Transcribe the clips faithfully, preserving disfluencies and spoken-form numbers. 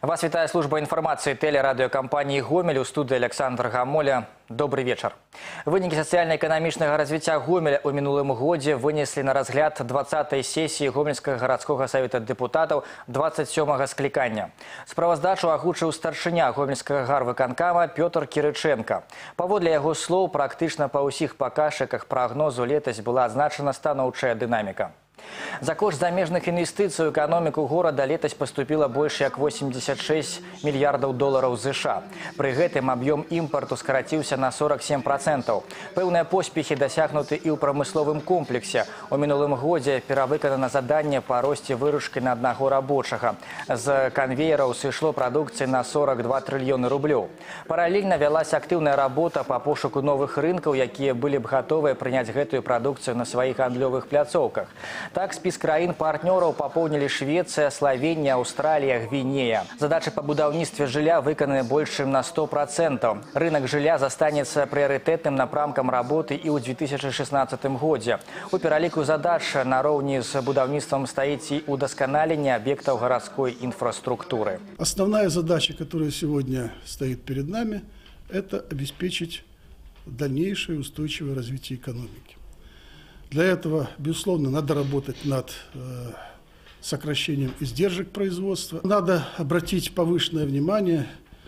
Вас вітае служба інфармацыі тэлерадыёкампаніі «Гомель», у студыі Александр Гамоля. Добрый вечер. Вынікі сацыяльна-эканамічнага развіцця Гомеля ў мінулым годзе вынеслі на разгляд двадцатай сесіі Гомельскага гарадскога савета дэпутатаў двадцать сёмага склікання. Справаздачу агучыў старшыня Гомельскага гарвыканкама Пётр Кірыченка. Паводле яго слоў, практычна па ўсіх паказчыках прагнозу летась была адзначана станоўчая дынаміка. За кошт замежных інвестыцый у эканоміку горада летась паступіла больш як восемьдесят шесть мільярдаў долараў ЗША. Пры гэтым аб'ём імпарту скараціўся на сорок семь процентаў. Пэўныя поспехі дасягнуты і ў прамысловым комплексе. У мінулым годзе перавыканана заданне па росце выручкі на аднаго рабочага. З канвеераў сышло прадукцыі на сорок два трыльёны рублёў. Паралельна вялася актыўная работа па пошуку новых рынкаў, якія былі б гатовыя прыняць гэтую прадукцыю на сваіх гандлёвых пляцоўках. Так, спіс краін-партнёраў папоўнілі Швецыя, Славенія, Аўстралія, Гвінея. Задачы па будаўніцтве жылля выкананы больш чым на сто процентаў. Рынак жылля застанецца прыярытэтным напрамкам работы і ў две тысячи шестнадцатым годзе. У пераліку задач нароўні з будаўніцтвам стаіць і ўдасканаленне аб'ектаў гарадской инфраструктуры. Основная задача, которая сегодня стоит перед нами, это обеспечить дальнейшее устойчивое развитие экономики. Для этого, безусловно, надо работать над э, сокращением издержек производства. Надо обратить повышенное внимание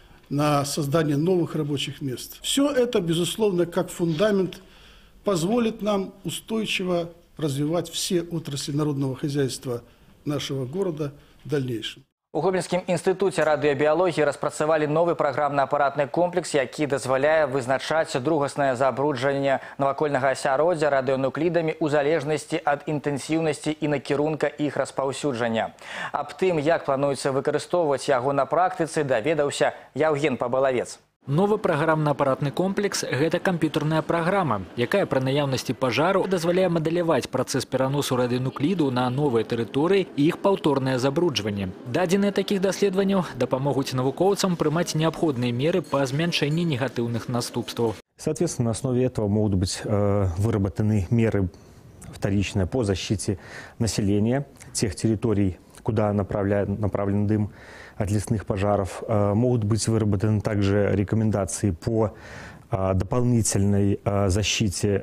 на создание новых рабочих мест. Все это, безусловно, как фундамент позволит нам устойчиво развивать все отрасли народного хозяйства нашего города в дальнейшем. У Гомельскім інстытуце радыёбіялогіі распрацавалі новы праграмна-апаратны комплекс, які дазваляе вызначаць другаснае забруджанне навакольнага асяроддзя радыёнуклідамі ў залежнасці ад інтэнсіўнасці і накірунка іх распаўсюджання. Аб тым, як плануецца выкарыстоўваць яго на практыцы, даведаўся Яўген Пабалавец. Новы праграмна-апаратны комплекс – гэта камп'ютарная праграма, якая пры наяўнасці пажару дазваляе мадэляваць працэс пераносу радыенукліду на новыя тэрыторыі і іх паўторнае забруджванне. Дадзеныя такіх даследаванняў дапамогуць навукоўцам прымаць неабходныя меры па змяншэнні негатыўных наступстваў. Соответственно, на основе этого могут быть э, выработаны меры вторичные по защите населения тех территорий, куда направлен, направлен дым от лесных пожаров. Могут быть выработаны также рекомендации по дополнительной защите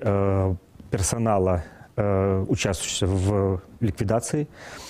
персонала, участвующего в ликвидации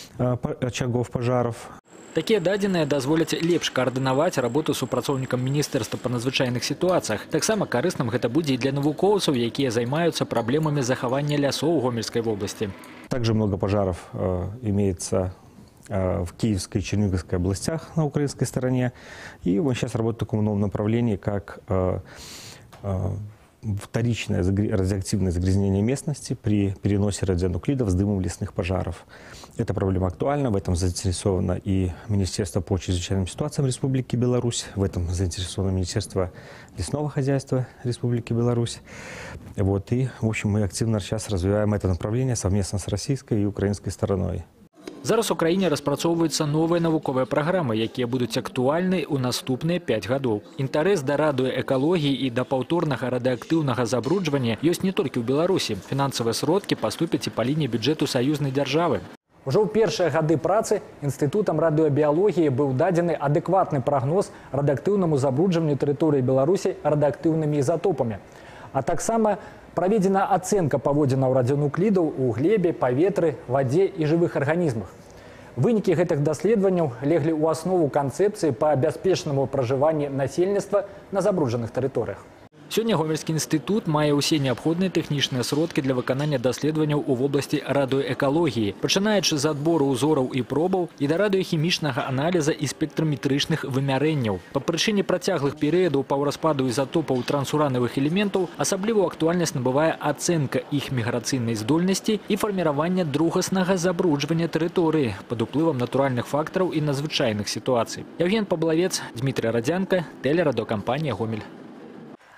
очагов пожаров. Такія дадзеныя дазволяць лепш каардынаваць работу супрацоўнікам Міністэрства па надзвычайных сітуацыях. Таксама карысным гэта будзе і для навукоўцаў, якія займаюцца праблемамі захавання лясоў у Гомельскай вобласці. Также много пожаров э, имеется в Киевской и Черниговской областях на украинской стороне. И мы сейчас работаем в таком новом направлении, как э, э, вторичное радиоактивное загрязнение местности при переносе радионуклидов с дымом лесных пожаров. Эта проблема актуальна, в этом заинтересовано и Министерство по чрезвычайным ситуациям Республики Беларусь, в этом заинтересовано Министерство лесного хозяйства Республики Беларусь. Вот, и, в общем, мы активно сейчас развиваем это направление совместно с российской и украинской стороной. Зараз у краіне распрацоўваюцца новыя навуковыя праграмы, якія будуць актуальны ў наступныя пяць гадоў. Інтарэс да радыёэкалогіі і да паўторнага радыеактыўнага забруджвання ёсць не толькі ў Беларусі. Фінансавыя сродкі паступяць і па лініі бюджэту саюзнай дзяржавы. Ужо ў першыя гады працы інстытутам радыёбіялогіі быў дадзены адэкватны прагноз радыеактыўнаму забруджванню тэрыторыі Беларусі радыеактыўнымі ізатопамі. А таксама праведзена ацэнка паводзінаў радыенуклідаў у глебе, паветры, вадзе і жывых арганізмах. Вынікі гэтых даследаванняў леглі ў аснову канцэпцыі па бяспечнаму пражыванні насельніцтва на забруджаных тэрыторыях. Сёння Гомельскі інстытут мае ўсе неабходныя тэхнічныя сродкі для выканання даследаванняў у вобласці радыёэкалогіі, пачынаючы з адбору ўзораў і пробаў і да радыёхімічнага аналіза і спектраметрычных вымярэнняў. Па прычыне працяглых перыядаў паўраспаду ізатопаў трансуранавых элементаў асаблівую актуальнасць набывае ацэнка іх міграцыйнай здольнасці і фарміравання другаснага забруджвання тэрыторыі пад уплывам натуральных фактараў і надзвычайных сітуацый. Яўген Пабалавец, Дмітрий Радзянка, тэлерадыёкампанія «Гомель».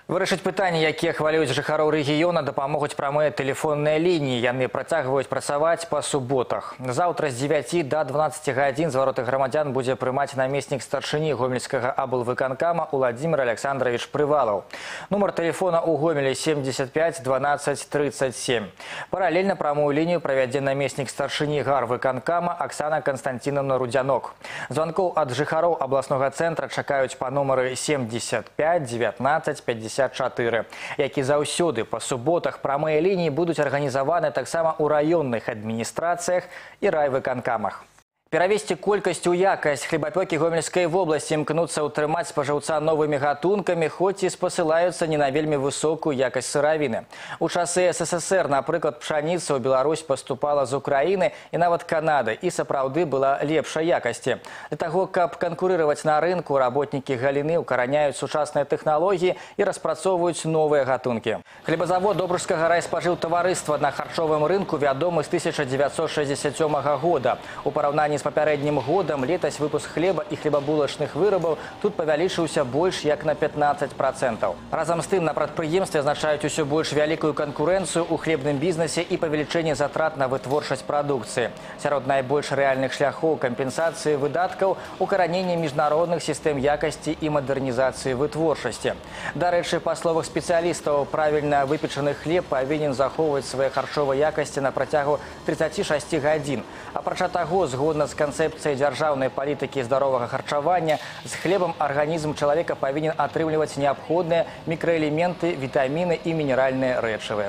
Вырашыць пытанні, якія хвалююць жыхароў рэгіёна, дапамогуць прамыя тэлефонныя лініі. Яны працягваюць працаваць па суботах. Заўтра з дзевяці да дванаццаці гадзін звароты грамадзян будзе прымаць намеснік старшыні гомельскага аблвыканкама Уладзімир Александрович Прывалаў. Нумар тэлефона ў Гомелі семьдесят пять двенадцать тридцать семь. Паралельна прамую лінію правядзе намеснік старшыні гарвыканкама Оксана Константиновна Рудзянок. Званкоў ад жыхароў абласнога цэнтра чакаюць па нумары семьдесят пять девятнадцать пятьдесят четыре, які заўсёды па суботах прамыя лініі будуць арганізаваны таксама ў раённых адміністрацыях і райвыканкамах. Перавесці колькасць у якасць хлебапёкі Гомельскай вобласці імкнуцца ўтрымаць спажыўца новымі гатункамі, хоць і спасылаюцца не на вельмі высокую якасць сыравіны. У часы СССР, напрыклад, пшаніца ў Беларусь паступала з Украіны і нават Канады і сапраўды была лепшай якасці. Для таго, каб канкурыраваць на рынку, работнікі галіны ўкараняюць сучасныя тэхналогіі і распрацоўваюць новыя гатункі. Хлебазавод Добружскага райспажыўтаварыства на харчовым рынку вядомы з тысяча девятьсот шестьдесят сёмага года. У параўнанні з папярэднім годам летась выпуск хлеба і хлебабулачных вырабаў тут павялічыўся больш як на пятнадцать процентов. Разам з тым на прадпрыемстве азначаюць усё больш вялікую канкурэнцыю ў хлебным бізнесе і павелічэнне затрат на вытворчасць прадукцыі. Сярод найбольш рэальных шляхоў кампенсацыі выдаткаў укараненне міжнародных сістэм якасці і мадэрнізацыі вытворчасці. Дарэчы, па словах спецыялістаў, правільна выпечаны хлеб павінен захоўваць свае харчовай якасці на працягу тридцати шести гадзін. Апрача таго, згодна з канцэпцыяй дзяржаўнай палітыкі здаровага харчавання, з хлебам арганізм чалавека павінен атрымліваць неабходныя мікраэлементы, вітаміны і мінеральныя рэчывы.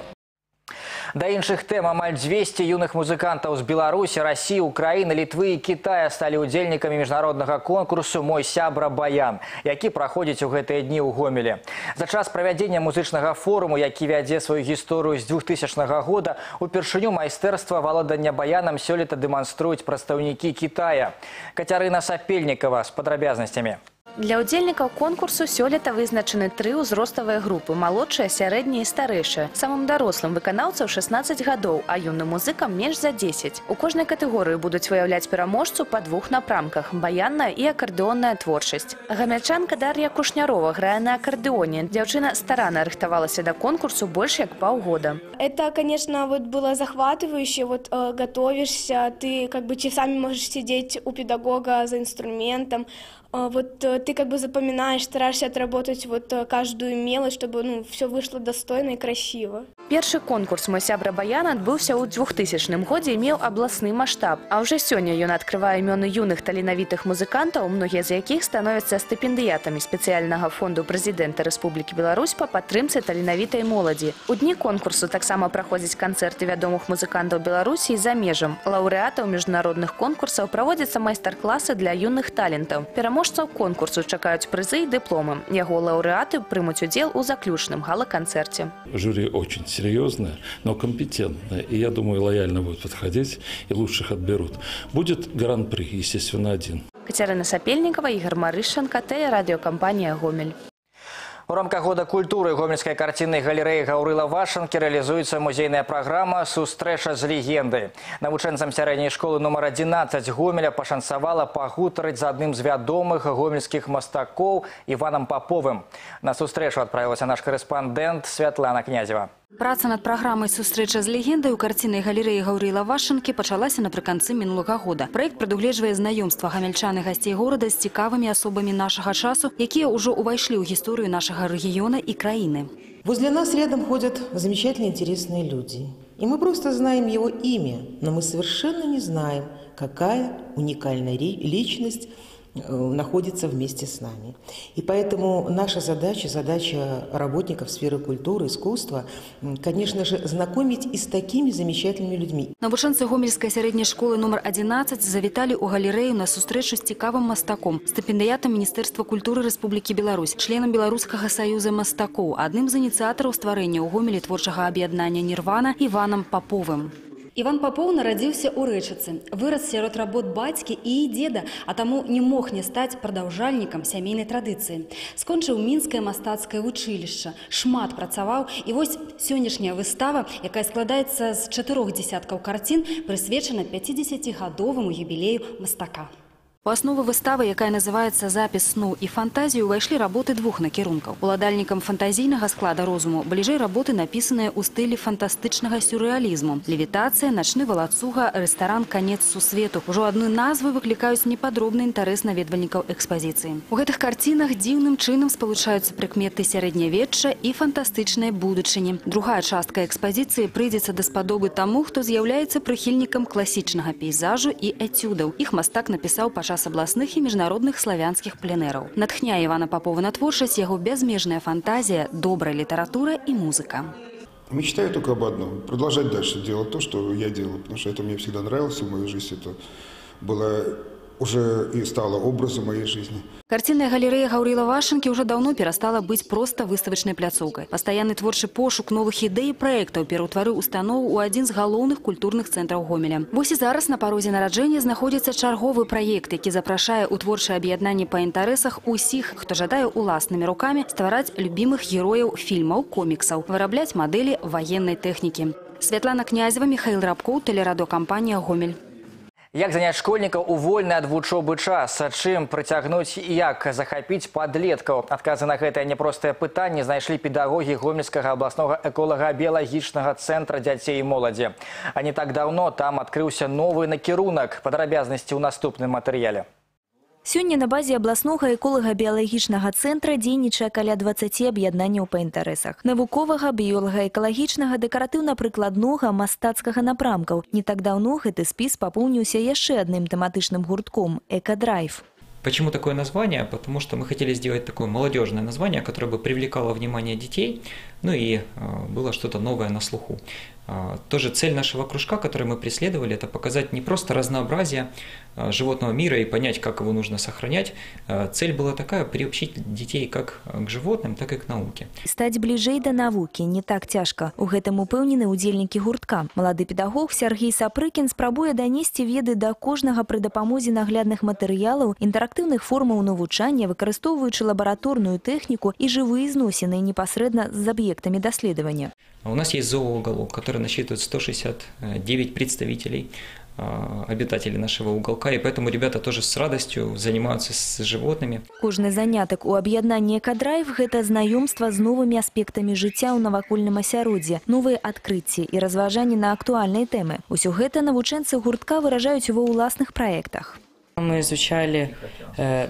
Да іншых тэм амаль дзвесце юных музыкантаў з Беларусі, Расіі, Украіны, Літвы і Кітая сталі удзельнікамі міжнароднага конкурсу «Мой сябра Баян», які праходзіць у гэтыя дні ў Гомелі. За час правядзення музычнага форуму, які вядзе сваю гісторыю з двухтысячнага года, упершыню майстэрства валодання баянам сёлета дэманструюць прадстаўнікі Кітая. Кацярына Сапельнікава з падрабязнасцямі. Для удзельнікаў конкурсу сёлета вызначаны тры ўзроставыя групы – малодшая, сярэдняя і старэйшая. Самым дарослым выканаўцам шестнадцать гадоў, а юным музыкам менш за десять. У кожнай катэгорыі будуць выяўляць пераможцу па двух напрамках – баянная і акардэонная творчасць. Гамяльчанка Дар'я Кушнярова грае на акардэоне. Дзяўчына старанна рыхтавалася да конкурсу больш як паўгода. Это, конечно, вот было захватывающе. Вот э, готовишься, ты как бы часами можешь сидеть у педагога за инструментом. Э, вот э, ты как бы запоминаешь, стараешься отработать вот э, каждую мелочь, чтобы ну, все вышло достойно и красиво. Першы конкурс «Мой сябра Баян» адбыўся ў двухтысячным годзе і меў абласны маштаб. А ўжо сёння ён адкрывае імёны юных таленавітых музыкантаў, многія з якіх становяцца стыпендыятамі спецыяльнага фонду прэзідэнта Рэспублікі Беларусь па падтрымцы таленавітай моладзі. У дні конкурсу таксама праходзяць канцэрты вядомых музыкантаў Беларусі і за межам. Лаўрэатаў міжнародных конкурсаў праводзяцца майстар-класы для юных талентаў. Пераможцаў конкурсу чакаюць прызы і дыпломы. Яго лаўрэаты прымуць удзел у заключным гала-канцэрце. Жюри очень серьезная, но компетентная. И я думаю, лояльно будет подходить, и лучших отберут. Будет гран-при, естественно, один. Кацярына Сапельнікава, Ігор Марышченко, тэлерадыёкампанія «Гомель». У рамках года культуры Гомельскай карціннай галерэі Гаўрыла Вашанкі рэалізуецца музейная праграма «Сустрэча з легендай». Навучэнцам сярэдняй школы нумар адзінаццаць Гомеля пашанцавала пагутарыць з адным з вядомых гомельскіх мастакоў Іванам Паповым. На сустрэчу адправілася наш корэспандэнт Святлана Князева. Праца над праграмай «Сустрэча з легендай» у карціннай галерэі Гаўрыла Вашанкі пачалася напрыканцы мінулага года. Праект прадугледжвае знаёмства гамяльчан і гасцей горада з цікавымі асобамі нашага часу, якія ўжо ўвайшлі ў гісторыю нашага рэгіёна и краіны. Возле нас рядом ходят замечательные, интересные люди. И мы просто знаем его имя, но мы совершенно не знаем, какая уникальная личность находится вместе с нами. И поэтому наша задача, задача работников сферы культуры, искусства, конечно же, знакомить и с такими замечательными людьми. Навучэнцы гомельскай сярэдняй школы номер адзінаццаць завіталі ў галерэю на сустрэчу з цікавым мастаком, стыпендыятам Міністэрства культуры Рэспублікі Беларусь, членам Беларускага саюза мастакоў, адным з ініцыятараў стварэння ў Гомелі творчага аб'яднання «Нірвана» Іванам Паповым. Іван Папоў нарадзіўся ў Рэчыцы, вырас сярод работ бацькі і дзеда, а таму не мог не стаць прадаўжальнікам сямейнай традыцыі. Скончыў мінскае мастацкае вучылішча, шмат працаваў, і вось сённяшняя выстава, якая складаецца з чатырох дзесяткаў карцін, прысвечана пяцідзесяцігадоваму юбілею мастака. У аснову выставы, якая называецца «Запіс сну і фантазію», увайшлі работы двух накірункаў. Уладальнікам фантазійнага склада розуму бліжэй работы, напісаныя ў стылі фантастычнага сюррэалізму. Левітацыя, начны валацуга, рэстаран «Канец сусвету». Ужо адны назвы выклікаюць непадробны інтарэс наведвальнікаў экспазіцыі. У гэтых карцінах дзіўным чынам спалучаюцца прыкметы сярэднявечча і фантастычнай будучыні. Другая частка экспазіцыі прыйдзецца даспадобы таму, хто з'яўляецца прыхільнікам класічнага пейзажу і этюдаў. Іх мастак напісаў падчас областных и международных славянских пленеров. Натхняе Ивана Попова на творчесть его безмежная фантазия, добрая литература и музыка. Мечтаю только об одном – продолжать дальше делать то, что я делал, потому что это мне всегда нравилось в моей жизни, это было уже и стало образом моей жизни. Картинная галерея Гаўрила Вашенкі уже давно перестала быть просто выставочной пляцоўкай. Постоянный творчий пошук новых идей и проектов пераўтварыў установу у один из галоўных культурных центраў Гомеля. Вось і зараз на парозе нараджэння знаходзіцца чарговы проект, які запрашае ў творчае аб'яднанне па інтарэсах усіх, хто жадае уласнымі рукамі ствараць любімых герояў фільмаў, коміксаў, вырабляць мадэлі военной тэхнікі. Святлана Князева, Михаил Рабкоў, телерадиокомпания «Гомель». Як заняць школьнікаў у вольны ад вучобы час? Чым прыцягнуць і як захапіць падлеткаў? Адказы на гэтае няпростае пытанне знайшлі педагогі Гомельскага абласнога эколага-біялагічнага цэнтра дзяцей і моладзі. А не так даўно там адкрыўся новы накірунак. Падрабязнасці ў наступным матэрыяле. Сёння на базе абласнога эколага-біялагічнага цэнтра дзейнічае каля дваццаці аб'яднанняў па інтарэсах. Навуковага, біёлага-экалагічнага, дэкаратыўна-прыкладнога, мастацкага напрамкаў. Не так даўно гэты спіс папоўніўся яшчэ адным тэматычным гуртком – «Экодрайв». Почему такое название? Потому что мы хотели сделать такое молодежное название, которое бы привлекало внимание детей, ну и э, было что-то новое на слуху. Э, тоже цель нашего кружка, который мы преследовали, это показать не просто разнообразие э, животного мира и понять, как его нужно сохранять. Э, цель была такая – приобщить детей как к животным, так и к науке. Стать ближэй до навуки не так цяжка. У гэтым упэўнены удзельнікі гуртка. Малады педагог Сергей Сапрыкін спрабуе данесці веды да кожнага пры дапамозе наглядных матэрыялаў, інтэрактыўных формаў навучання, выкарыстоўваючы лабараторную тэхніку і жывыя зносіны непасрэдна з аб'ектамі даследавання. У нас есть зооуголок, который насчитывает сто шестьдесят девять представителей, обитателей нашего уголка, и поэтому ребята тоже с радостью занимаются с животными. Кожны занятак у аб'яднанні «Экодрайв» – гэта знаёмства з новымі аспектамі жыцця ў навакольным асяроддзі, новыя адкрыцці і разважанні на актуальныя тэмы. Усё гэта навучэнцы гуртка выражаюць ва ўласных праектах. Мы изучали э,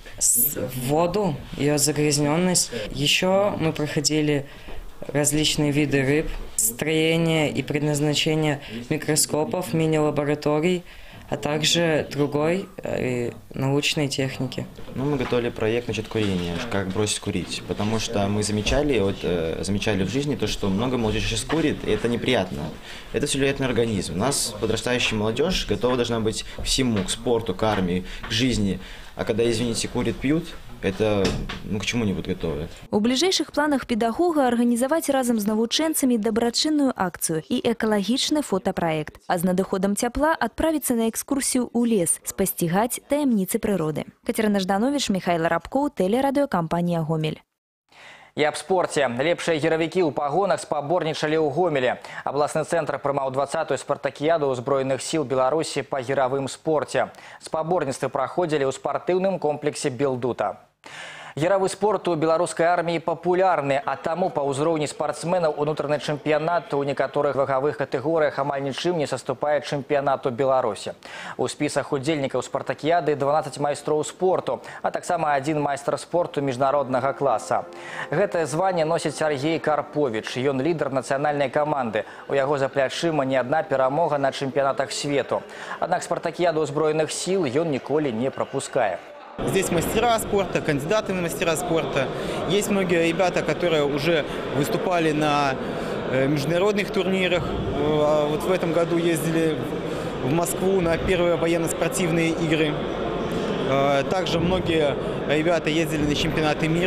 воду, ее загрязненность. Еще мы проходили различные виды рыб, строение и предназначение микроскопов, мини-лабораторий, а также другой э, научной техники. Ну, мы готовили проект насчет курения, как бросить курить, потому что мы замечали, вот, э, замечали в жизни то, что много молодежи сейчас курит, и это неприятно. Это все влияет на организм. У нас подрастающая молодежь готова должна быть к всему, к спорту, к армии, к жизни. А когда, извините, курят, пьют, это ну, к чему не будут готовы. У бліжэйшых планах педагога арганізаваць разам з навучэнцамі дабрачынную акцыю і экалагічны фотапраект. А з надыходам цяпла адправіцца на экскурсію ў лес, спасцігаць таямніцы прыроды. Катерина Жданович, Михаил Рабкоў, телерадиокомпания «Гомель». І аб спорце. Лепшыя гіравікі ў пагонах спаборнічалі ў Гомелі. Абласны цэнтр прымаў дваццатую спартакіяду ўзброеных сіл Беларусі па гіравым спорце. Спаборніцтвы праходзілі ў спартыўным комплексе «Белдута». Гіравы спорт у беларускай арміі папулярны, а таму па ўзроўні спартсменаў унутраны чэмпіянат у некаторых вагавых катэгорыях амаль нічым не саступае чэмпіянату Беларусі. У спісах удзельнікаў спартакіяды дванаццаць майстроў спорту, а таксама адзін майстар спорту міжнароднага класа. Гэтае званне носіць Сергей Карпович. Ён лідар нацыянальнай каманды. У яго за плячыма не адна перамога на чэмпіянатах свету. Аднак спартакіяду ўзброеных сіл ён ніколі не прапускае. Здесь мастера спорта, кандидаты на мастера спорта. Есть многие ребята, которые уже выступали на международных турнирах. Вот в этом году ездили в Москву на первые военно-спортивные игры. Также многие ребята ездили на чемпионаты мира.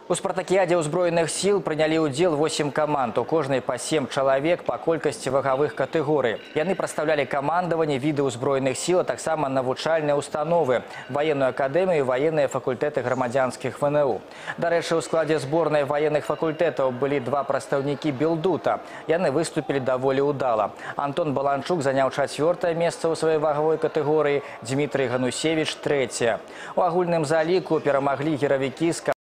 У спартакіядзе ўзброеных сіл прынялі ўдзел восемь каманд, у кожнай па сем чалавек па колькасці вагавых катэгорый. Яны прадстаўлялі камандаванне, віды ўзброеных сіл, а таксама навучальныя установы, ваенную акадэмію і ваенныя факультэты грамадзянскіх вэ эн у. Дарэчы, у складзе зборнай ваенных факультэтаў былі два прадстаўнікі Белдута. Яны выступілі даволі ўдала. Антон Баланчук заняў чацвёртае месца ў сваёй вагавой катэгорыі, Дмітрый Ганусевіч – трэцяе. У агульным заліку перамаглі геравікі з